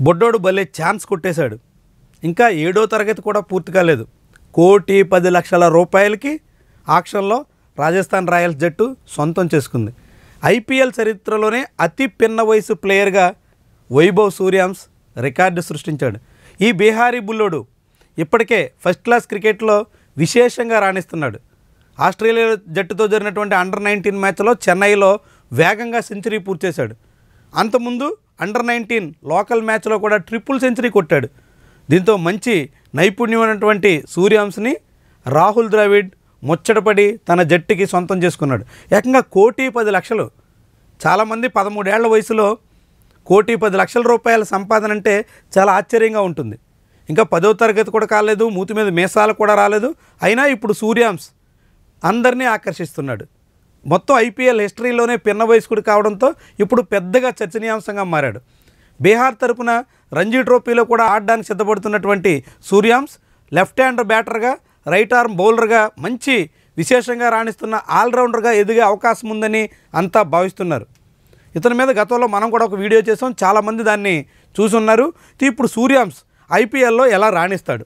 బొడ్డోడు భలే ఛాన్స్ కొట్టేశాడు. ఇంకా 7వ తరగతి కూడా పూర్తి కాలేదు. 1,10,00,000 రూపాయలకి ఆక్షన్లో రాజస్థాన్ రాయల్స్ జట్టు సొంతం చేసుకుంది. ఐపీఎల్ చరిత్రలోనే అతి పిన్న వయసు ప్లేయర్గా వైభవ్ సూర్యాంశ్ రికార్డు సృష్టించాడు. ఈ బీహారీ బుల్లోడు ఇప్పటికే ఫస్ట్ క్లాస్ క్రికెట్లో విశేషంగా రాణిస్తున్నాడు. ఆస్ట్రేలియా జట్టుతో జరిగినటువంటి అండర్-19 మ్యాచ్లో చెన్నైలో వేగంగా సెంచరీ పూర్తి చేశాడు. అంతకుముందు అండర్-19 లోకల్ మ్యాచ్లో కూడా ట్రిపుల్ సెంచరీ కొట్టాడు. దీంతో మంచి నైపుణ్యమైనటువంటి సూర్యాంశ్ని రాహుల్ ద్రావిడ్ ముచ్చటపడి తన జట్టుకి సొంతం చేసుకున్నాడు. ఏకంగా 1,10,00,000. చాలామంది 13 ఏళ్ల వయసులో 1,10,00,000 రూపాయల సంపాదన అంటే చాలా ఆశ్చర్యంగా ఉంటుంది. ఇంకా 10వ తరగతి కూడా కాలేదు, మూతి మీద మీసాలు కూడా రాలేదు. అయినా ఇప్పుడు సూర్యాంశ్ అందరినీ ఆకర్షిస్తున్నాడు. మొత్తం ఐపీఎల్ హిస్టరీలోనే పిన్న వయస్కుడు కావడంతో ఇప్పుడు పెద్దగా చర్చనీయాంశంగా మారాడు. బీహార్ తరపున రంజీ ట్రోఫీలో కూడా ఆడడానికి సిద్ధపడుతున్నటువంటి సూర్యాంశ్ లెఫ్ట్ హ్యాండర్ బ్యాటర్గా, రైట్ ఆర్మ్ బౌలర్గా మంచి విశేషంగా రాణిస్తున్న ఆల్రౌండర్గా ఎదిగే అవకాశం ఉందని అంతా భావిస్తున్నారు. ఇతని మీద గతంలో మనం కూడా ఒక వీడియో చేసాం, చాలామంది దాన్ని చూసున్నారు. ఇప్పుడు సూర్యాంశ్ ఐపీఎల్లో ఎలా రాణిస్తాడు?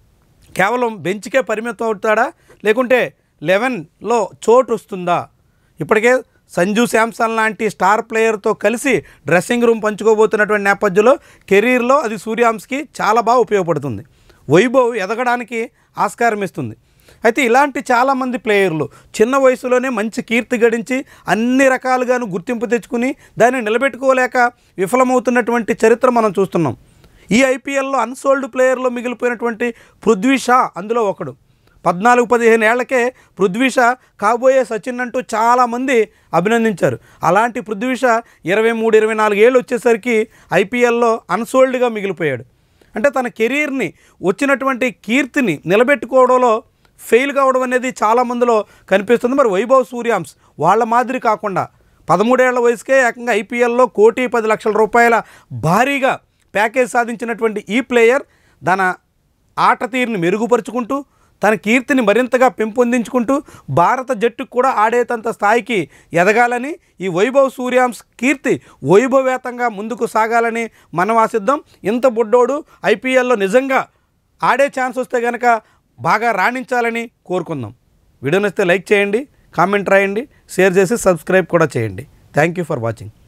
కేవలం బెంచ్కే పరిమితం అవుతాడా, లేకుంటే 11లో చోటు వస్తుందా? ఇప్పటికే సంజు శాంసన్ లాంటి స్టార్ ప్లేయర్తో కలిసి డ్రెస్సింగ్ రూమ్ పంచుకోబోతున్నటువంటి నేపథ్యంలో కెరీర్లో అది సూర్యాంశ్కి చాలా బాగా ఉపయోగపడుతుంది. వైభవ్ ఎదగడానికి ఆస్కారం ఇస్తుంది. అయితే ఇలాంటి చాలామంది ప్లేయర్లు చిన్న వయసులోనే మంచి కీర్తి గడించి అన్ని రకాలుగాను గుర్తింపు తెచ్చుకుని దాన్ని నిలబెట్టుకోలేక విఫలమవుతున్నటువంటి చరిత్ర మనం చూస్తున్నాం. ఈ ఐపీఎల్లో అన్సోల్డ్ ప్లేయర్లో మిగిలిపోయినటువంటి పృథ్వీ షా అందులో ఒకడు. 14-15 ఏళ్లకే పృథ్వీ షా కాబోయే సచిన్ అంటూ చాలామంది అభినందించారు. అలాంటి పృథ్వీ షా 23-24 ఏళ్ళు వచ్చేసరికి ఐపీఎల్లో అన్సోల్డ్గా మిగిలిపోయాడు. అంటే తన కెరీర్ని వచ్చినటువంటి కీర్తిని నిలబెట్టుకోవడంలో ఫెయిల్ కావడం అనేది చాలామందిలో కనిపిస్తుంది. మరి వైభవ్ సూర్యాంశ్ వాళ్ళ మాదిరి కాకుండా 13 ఏళ్ల వయసుకే ఏకంగా ఐపీఎల్లో 1,10,00,000 రూపాయల భారీగా ప్యాకేజ్ సాధించినటువంటి ఈ ప్లేయర్ తన ఆట తీరుని మెరుగుపరుచుకుంటూ తన కీర్తిని మరింతగా పెంపొందించుకుంటూ భారత జట్టుకు కూడా ఆడేటంత స్థాయికి ఎదగాలని, ఈ వైభవ్ సూర్యాంశ్ కీర్తి వైభవేతంగా ముందుకు సాగాలని మనం ఆశిద్దాం. ఇంత బుడ్డోడు ఐపీఎల్లో నిజంగా ఆడే ఛాన్స్ వస్తే కనుక బాగా రాణించాలని కోరుకుందాం. వీడియో నచ్చితే లైక్ చేయండి, కామెంట్ రాయండి, షేర్ చేసి సబ్స్క్రైబ్ కూడా చేయండి. Thank you for watching.